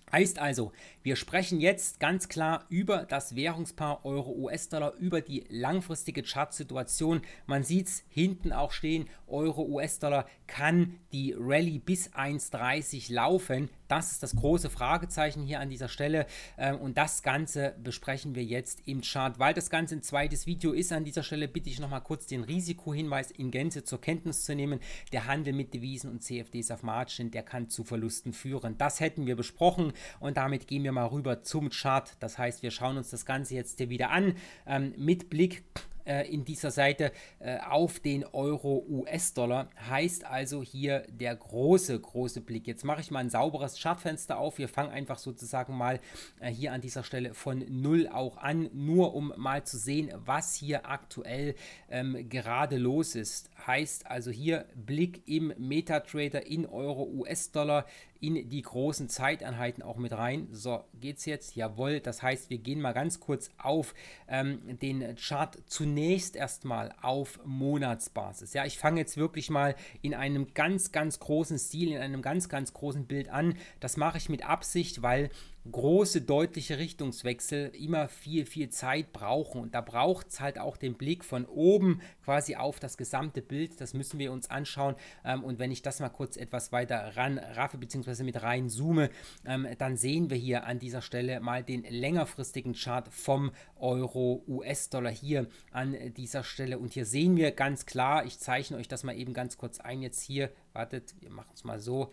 Heißt also, wir sprechen jetzt ganz klar über das Währungspaar Euro-US-Dollar, über die langfristige Chartsituation. Man sieht es hinten auch stehen, Euro-US-Dollar kann die Rallye bis 1,30 laufen. Das ist das große Fragezeichen hier an dieser Stelle und das Ganze besprechen wir jetzt im Chart. Weil das Ganze ein zweites Video ist an dieser Stelle, bitte ich nochmal kurz den Risikohinweis in Gänze zur Kenntnis zu nehmen. Der Handel mit Devisen und CFDs auf Margin, der kann zu Verlusten führen. Das hätten wir besprochen und damit gehen wir mal rüber zum Chart. Das heißt, wir schauen uns das Ganze jetzt hier wieder an mit Blick in dieser Seite auf den Euro-US-Dollar. Heißt also hier der große Blick. Jetzt mache ich mal ein sauberes Chartfenster auf. Wir fangen einfach sozusagen mal hier an dieser Stelle von 0 auch an, nur um mal zu sehen, was hier aktuell gerade los ist. Heißt also hier Blick im MetaTrader in Euro-US-Dollar in die großen Zeiteinheiten auch mit rein. So, geht's jetzt? Jawohl, das heißt, wir gehen mal ganz kurz auf den Chart zunächst erstmal auf Monatsbasis. Ja, ich fange jetzt wirklich mal in einem ganz großen Stil, in einem ganz großen Bild an. Das mache ich mit Absicht, weil große, deutliche Richtungswechsel immer viel Zeit brauchen und da braucht es halt auch den Blick von oben quasi auf das gesamte Bild, das müssen wir uns anschauen und wenn ich das mal kurz etwas weiter ran raffe bzw. mit rein zoome, dann sehen wir hier an dieser Stelle mal den längerfristigen Chart vom Euro-US-Dollar hier an dieser Stelle und hier sehen wir ganz klar, ich zeichne euch das mal eben ganz kurz ein jetzt hier, wartet, wir machen es mal so.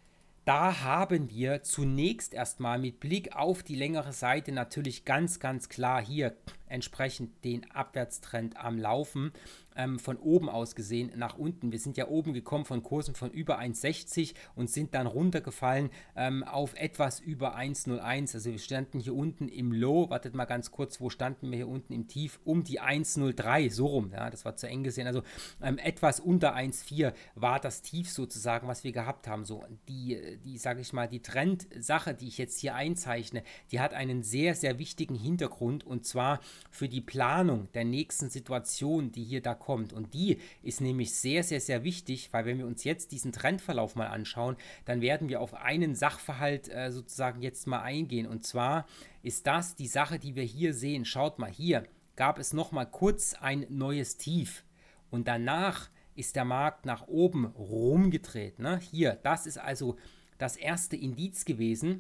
Da haben wir zunächst erstmal mit Blick auf die längere Seite natürlich ganz klar hier entsprechend den Abwärtstrend am Laufen, von oben aus gesehen nach unten. Wir sind ja oben gekommen von Kursen von über 1,60 und sind dann runtergefallen auf etwas über 1,01. Also wir standen hier unten im Low, wartet mal ganz kurz, wo standen wir hier unten im Tief? Um die 1,03, so rum, ja, das war zu eng gesehen. Also etwas unter 1,4 war das Tief sozusagen, was wir gehabt haben. So, die sage ich mal, die Trendsache, die ich jetzt hier einzeichne, die hat einen sehr wichtigen Hintergrund und zwar für die Planung der nächsten Situation, die hier da kommt. Und die ist nämlich sehr wichtig, weil wenn wir uns jetzt diesen Trendverlauf mal anschauen, dann werden wir auf einen Sachverhalt sozusagen jetzt mal eingehen. Und zwar ist das die Sache, die wir hier sehen. Schaut mal, hier gab es noch mal kurz ein neues Tief und danach ist der Markt nach oben rumgedreht. Ne? Hier, das ist also das erste Indiz gewesen,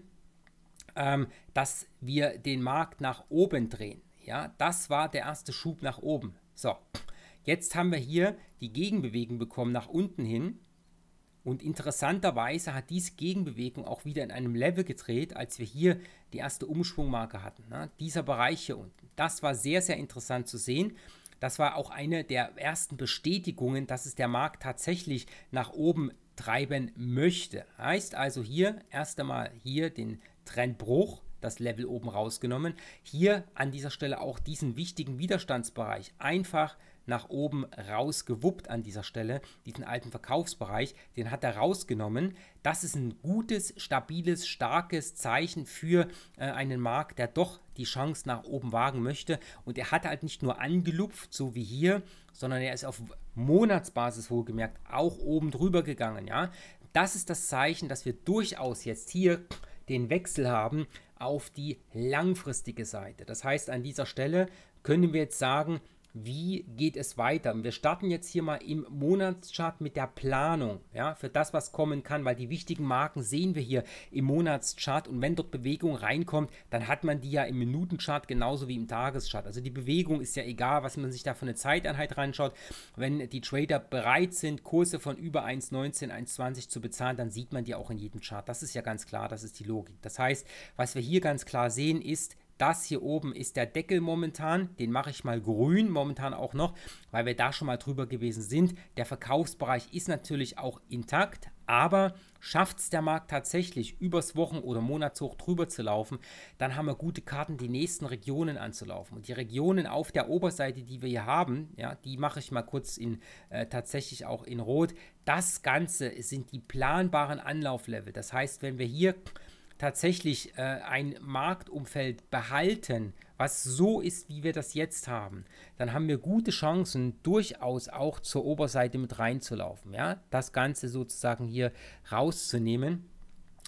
dass wir den Markt nach oben drehen. Ja, das war der erste Schub nach oben. So, jetzt haben wir hier die Gegenbewegung bekommen nach unten hin. Und interessanterweise hat diese Gegenbewegung auch wieder in einem Level gedreht, als wir hier die erste Umschwungmarke hatten. Ne? Dieser Bereich hier unten. Das war sehr interessant zu sehen. Das war auch eine der ersten Bestätigungen, dass es der Markt tatsächlich nach oben treiben möchte. Heißt also hier erst einmal hier den Trendbruch, das Level oben rausgenommen. Hier an dieser Stelle auch diesen wichtigen Widerstandsbereich einfach nach oben rausgewuppt an dieser Stelle, diesen alten Verkaufsbereich, den hat er rausgenommen. Das ist ein gutes, stabiles, starkes Zeichen für einen Markt, der doch die Chance nach oben wagen möchte. Und er hat halt nicht nur angelupft, so wie hier, sondern er ist auf Monatsbasis wohlgemerkt auch oben drüber gegangen. Ja? Das ist das Zeichen, dass wir durchaus jetzt hier den Wechsel haben auf die langfristige Seite. Das heißt, an dieser Stelle können wir jetzt sagen, wie geht es weiter? Wir starten jetzt hier mal im Monatschart mit der Planung, ja, für das, was kommen kann, weil die wichtigen Marken sehen wir hier im Monatschart und wenn dort Bewegung reinkommt, dann hat man die ja im Minutenchart genauso wie im Tageschart. Also die Bewegung ist ja egal, was man sich da für eine Zeiteinheit reinschaut. Wenn die Trader bereit sind, Kurse von über 1,19, 1,20 zu bezahlen, dann sieht man die auch in jedem Chart. Das ist ja ganz klar, das ist die Logik. Das heißt, was wir hier ganz klar sehen ist, das hier oben ist der Deckel momentan, den mache ich mal grün momentan auch noch, weil wir da schon mal drüber gewesen sind. Der Verkaufsbereich ist natürlich auch intakt, aber schafft es der Markt tatsächlich übers Wochen- oder Monatshoch drüber zu laufen, dann haben wir gute Karten, die nächsten Regionen anzulaufen. Und die Regionen auf der Oberseite, die wir hier haben, ja, die mache ich mal kurz in tatsächlich auch in Rot. Das Ganze sind die planbaren Anlauflevel. Das heißt, wenn wir hier tatsächlich ein Marktumfeld behalten, was so ist, wie wir das jetzt haben, dann haben wir gute Chancen, durchaus auch zur Oberseite mit reinzulaufen. Ja? Das Ganze sozusagen hier rauszunehmen.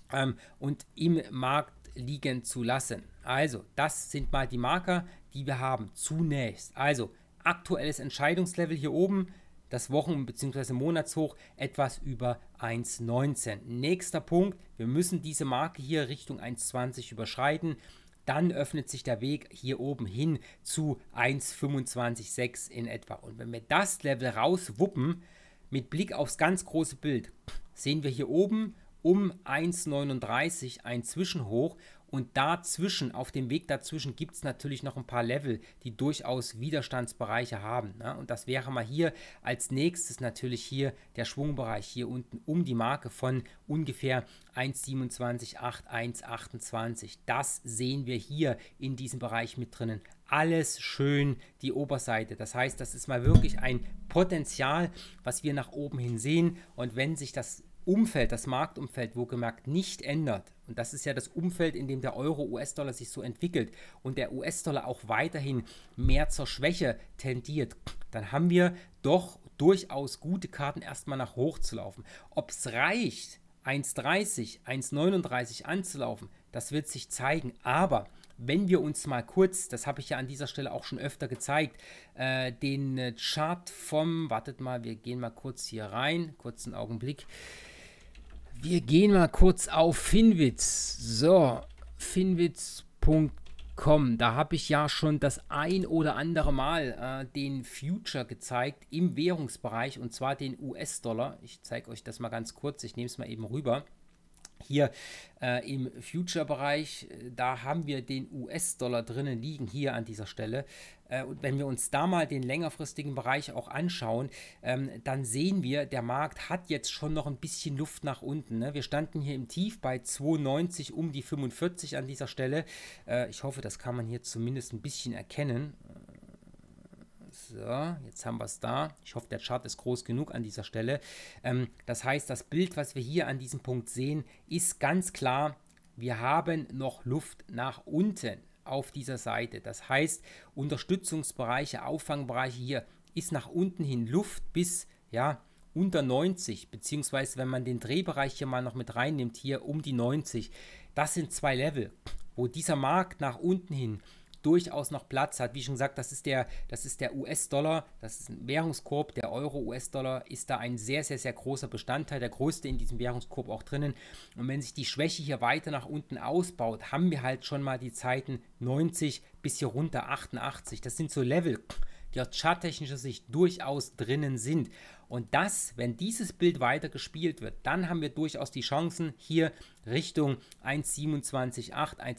und im Markt liegen zu lassen. Also, das sind mal die Marker, die wir haben. Zunächst, also aktuelles Entscheidungslevel hier oben, das Wochen- bzw. Monatshoch etwas über 1,19. Nächster Punkt, wir müssen diese Marke hier Richtung 1,20 überschreiten. Dann öffnet sich der Weg hier oben hin zu 1,25,6 in etwa. Und wenn wir das Level rauswuppen, mit Blick aufs ganz große Bild, sehen wir hier oben um 1,39 ein Zwischenhoch und dazwischen, auf dem Weg dazwischen gibt es natürlich noch ein paar Level, die durchaus Widerstandsbereiche haben. Ne? Und das wäre mal hier als nächstes natürlich hier der Schwungbereich hier unten um die Marke von ungefähr 1,27,8, 1,28. Das sehen wir hier in diesem Bereich mit drinnen. Alles schön die Oberseite. Das heißt, das ist mal wirklich ein Potenzial, was wir nach oben hin sehen. Und wenn sich das Umfeld, das Marktumfeld, wohlgemerkt, nicht ändert, und das ist ja das Umfeld, in dem der Euro-US-Dollar sich so entwickelt und der US-Dollar auch weiterhin mehr zur Schwäche tendiert, dann haben wir doch durchaus gute Karten, erstmal nach hoch zu laufen. Ob es reicht, 1,30, 1,39 anzulaufen, das wird sich zeigen, aber wenn wir uns mal kurz, das habe ich ja an dieser Stelle auch schon öfter gezeigt, den Chart vom, wartet mal, wir gehen mal kurz hier rein, kurzen Augenblick. Wir gehen mal kurz auf Finwitz. So, finwitz.com. Da habe ich ja schon das ein oder andere Mal den Future gezeigt im Währungsbereich und zwar den US-Dollar. Ich zeige euch das mal ganz kurz. Ich nehme es mal eben rüber. Hier im Future-Bereich, da haben wir den US-Dollar drinnen liegen, hier an dieser Stelle. Und wenn wir uns da mal den längerfristigen Bereich auch anschauen, dann sehen wir, der Markt hat jetzt schon noch ein bisschen Luft nach unten. Ne? Wir standen hier im Tief bei 2,90 um die 45 an dieser Stelle. Ich hoffe, das kann man hier zumindest ein bisschen erkennen. So, jetzt haben wir es da. Ich hoffe, der Chart ist groß genug an dieser Stelle. Das heißt, das Bild, was wir hier an diesem Punkt sehen, ist ganz klar, wir haben noch Luft nach unten auf dieser Seite. Das heißt, Unterstützungsbereiche, Auffangbereiche hier ist nach unten hin Luft bis, ja, unter 90, beziehungsweise wenn man den Drehbereich hier mal noch mit reinnimmt, hier um die 90. Das sind zwei Level, wo dieser Markt nach unten hin durchaus noch Platz hat. Wie schon gesagt, das ist der US-Dollar, das ist ein Währungskorb, der Euro-US-Dollar ist da ein sehr, sehr, sehr großer Bestandteil, der größte in diesem Währungskorb auch drinnen. Und wenn sich die Schwäche hier weiter nach unten ausbaut, haben wir halt schon mal die Zeiten 90 bis hier runter 88. Das sind so Level, die aus charttechnischer Sicht durchaus drinnen sind. Und das, wenn dieses Bild weiter gespielt wird, dann haben wir durchaus die Chancen, hier Richtung 1,27,8,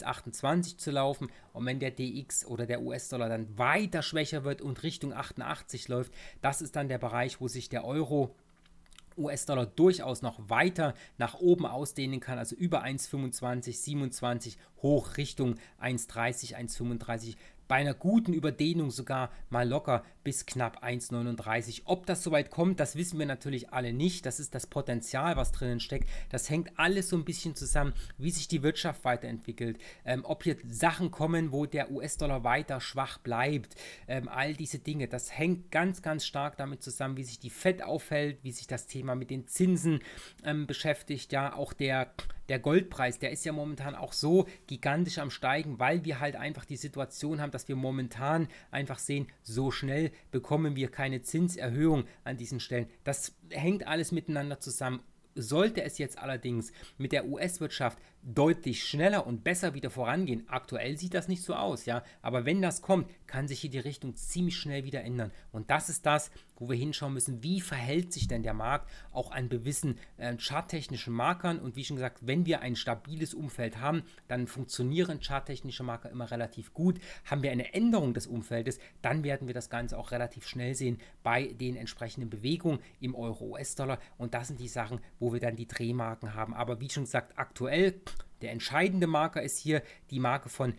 1,28 zu laufen. Und wenn der DX oder der US-Dollar dann weiter schwächer wird und Richtung 88 läuft, das ist dann der Bereich, wo sich der Euro US-Dollar durchaus noch weiter nach oben ausdehnen kann, also über 1,25, 27 hoch Richtung 1,30, 1,35. Bei einer guten Überdehnung sogar mal locker bis knapp 1,39. Ob das soweit kommt, das wissen wir natürlich alle nicht. Das ist das Potenzial, was drinnen steckt. Das hängt alles so ein bisschen zusammen, wie sich die Wirtschaft weiterentwickelt. Ob hier Sachen kommen, wo der US-Dollar weiter schwach bleibt. All diese Dinge, das hängt ganz, ganz stark damit zusammen, wie sich die Fed aufhält, wie sich das Thema mit den Zinsen beschäftigt. Ja, auch der Goldpreis, der ist ja momentan auch so gigantisch am Steigen, weil wir halt einfach die Situation haben, dass wir momentan einfach sehen, so schnell bekommen wir keine Zinserhöhung an diesen Stellen. Das hängt alles miteinander zusammen. Sollte es jetzt allerdings mit der US-Wirtschaft deutlich schneller und besser wieder vorangehen, aktuell sieht das nicht so aus, ja, aber wenn das kommt, kann sich hier die Richtung ziemlich schnell wieder ändern. Und das ist das, wo wir hinschauen müssen, wie verhält sich denn der Markt auch an gewissen charttechnischen Markern. Und wie schon gesagt, wenn wir ein stabiles Umfeld haben, dann funktionieren charttechnische Marker immer relativ gut. Haben wir eine Änderung des Umfeldes, dann werden wir das Ganze auch relativ schnell sehen bei den entsprechenden Bewegungen im Euro-US-Dollar. Und das sind die Sachen, wo wir dann die Drehmarken haben. Aber wie schon gesagt, aktuell der entscheidende Marker ist hier die Marke von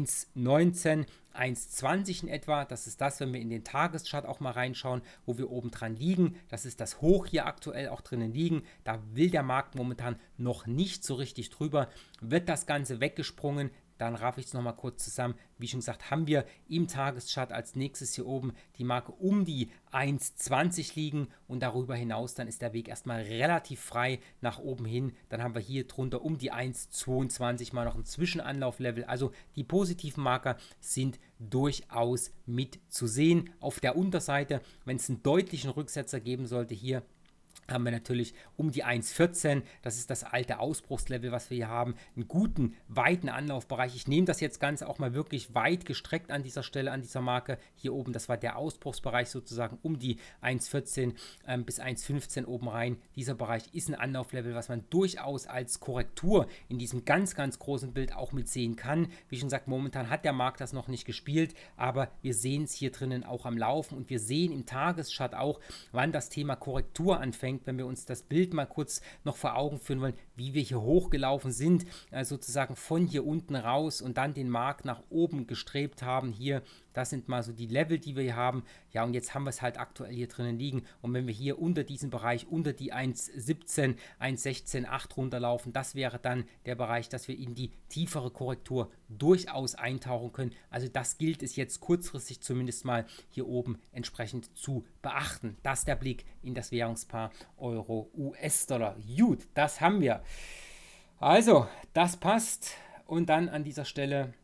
1,19, 1,20 in etwa. Das ist das, wenn wir in den Tageschart auch mal reinschauen, wo wir oben dran liegen. Das ist das Hoch hier aktuell auch drinnen liegen. Da will der Markt momentan noch nicht so richtig drüber. Wird das Ganze weggesprungen, dann raffe ich es nochmal kurz zusammen. Wie schon gesagt, haben wir im Tageschart als nächstes hier oben die Marke um die 1,20 liegen und darüber hinaus dann ist der Weg erstmal relativ frei nach oben hin. Dann haben wir hier drunter um die 1,22 mal noch ein Zwischenanlauflevel. Also die positiven Marker sind durchaus mit zu sehen. Auf der Unterseite, wenn es einen deutlichen Rücksetzer geben sollte, hier haben wir natürlich um die 1,14, das ist das alte Ausbruchslevel, was wir hier haben, einen guten, weiten Anlaufbereich. Ich nehme das jetzt Ganze auch mal wirklich weit gestreckt an dieser Stelle, an dieser Marke. Hier oben, das war der Ausbruchsbereich sozusagen um die 1,14 bis 1,15 oben rein. Dieser Bereich ist ein Anlauflevel, was man durchaus als Korrektur in diesem ganz, ganz großen Bild auch mit sehen kann. Wie schon gesagt, momentan hat der Markt das noch nicht gespielt, aber wir sehen es hier drinnen auch am Laufen und wir sehen im Tageschart auch, wann das Thema Korrektur anfängt, wenn wir uns das Bild mal kurz noch vor Augen führen wollen, wie wir hier hochgelaufen sind, sozusagen von hier unten raus und dann den Markt nach oben gestrebt haben. Hier, das sind mal so die Level, die wir hier haben. Ja, und jetzt haben wir es halt aktuell hier drinnen liegen. Und wenn wir hier unter diesen Bereich, unter die 1,17, 1,16,8 runterlaufen, das wäre dann der Bereich, dass wir in die tiefere Korrektur durchaus eintauchen können. Also das gilt es jetzt kurzfristig zumindest mal hier oben entsprechend zu beachten. Das ist der Blick in das Währungspaar Euro-US-Dollar. Gut, das haben wir. Also, das passt. Und dann an dieser Stelle,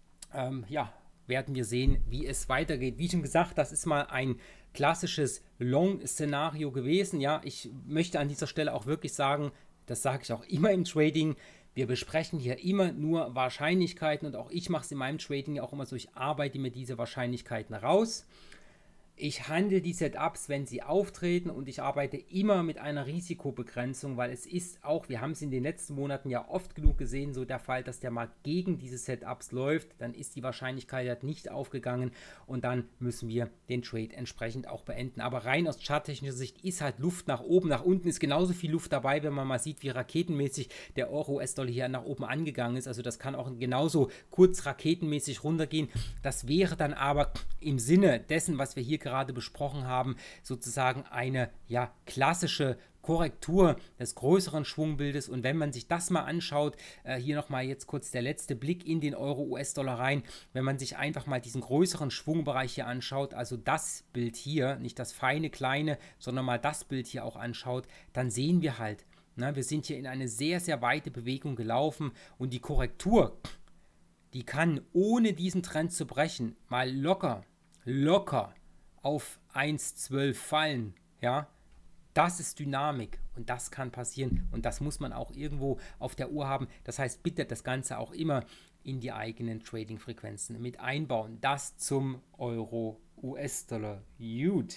ja, werden wir sehen, wie es weitergeht. Wie schon gesagt, das ist mal ein klassisches Long-Szenario gewesen. Ja, ich möchte an dieser Stelle auch wirklich sagen, das sage ich auch immer im Trading, wir besprechen hier immer nur Wahrscheinlichkeiten und auch ich mache es in meinem Trading ja auch immer so, ich arbeite mir diese Wahrscheinlichkeiten raus. Ich handle die Setups, wenn sie auftreten und ich arbeite immer mit einer Risikobegrenzung, weil es ist auch, wir haben es in den letzten Monaten ja oft genug gesehen, so der Fall, dass der Markt gegen diese Setups läuft, dann ist die Wahrscheinlichkeit halt nicht aufgegangen und dann müssen wir den Trade entsprechend auch beenden. Aber rein aus charttechnischer Sicht ist halt Luft nach oben, nach unten ist genauso viel Luft dabei, wenn man mal sieht, wie raketenmäßig der Euro-US-Dollar hier nach oben angegangen ist. Also das kann auch genauso kurz raketenmäßig runtergehen. Das wäre dann aber im Sinne dessen, was wir hier gerade besprochen haben, sozusagen eine ja klassische Korrektur des größeren Schwungbildes. Und wenn man sich das mal anschaut, hier nochmal jetzt kurz der letzte Blick in den Euro-US-Dollar rein, wenn man sich einfach mal diesen größeren Schwungbereich hier anschaut, also das Bild hier, nicht das feine, kleine, sondern mal das Bild hier auch anschaut, dann sehen wir halt, wir sind hier in eine sehr, sehr weite Bewegung gelaufen und die Korrektur, die kann ohne diesen Trend zu brechen, mal locker auf 1,12 fallen, ja, das ist Dynamik und das kann passieren und das muss man auch irgendwo auf der Uhr haben. Das heißt, bitte das Ganze auch immer in die eigenen Trading-Frequenzen mit einbauen. Das zum Euro-US-Dollar. Gut.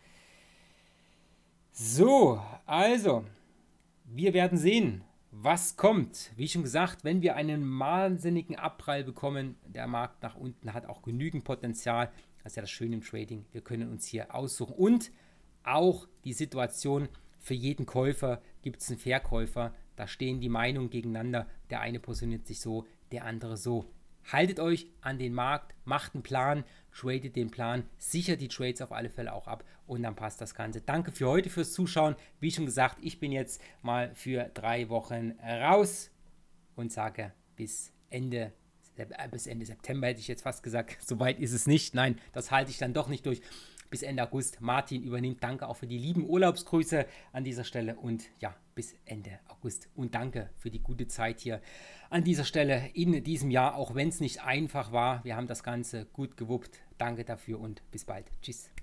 So, also, wir werden sehen, was kommt. Wie schon gesagt, wenn wir einen wahnsinnigen Abprall bekommen, der Markt nach unten hat auch genügend Potenzial. Das ist ja das Schöne im Trading. Wir können uns hier aussuchen. Und auch die Situation, für jeden Käufer gibt es einen Verkäufer. Da stehen die Meinungen gegeneinander. Der eine positioniert sich so, der andere so. Haltet euch an den Markt, macht einen Plan, tradet den Plan, sichert die Trades auf alle Fälle auch ab und dann passt das Ganze. Danke für heute, fürs Zuschauen. Wie schon gesagt, ich bin jetzt mal für 3 Wochen raus und sage bis Ende September, hätte ich jetzt fast gesagt. Soweit ist es nicht. Nein, das halte ich dann doch nicht durch. Bis Ende August. Martin übernimmt. Danke auch für die lieben Urlaubsgrüße an dieser Stelle. Und ja, bis Ende August. Und danke für die gute Zeit hier an dieser Stelle in diesem Jahr. Auch wenn es nicht einfach war. Wir haben das Ganze gut gewuppt. Danke dafür und bis bald. Tschüss.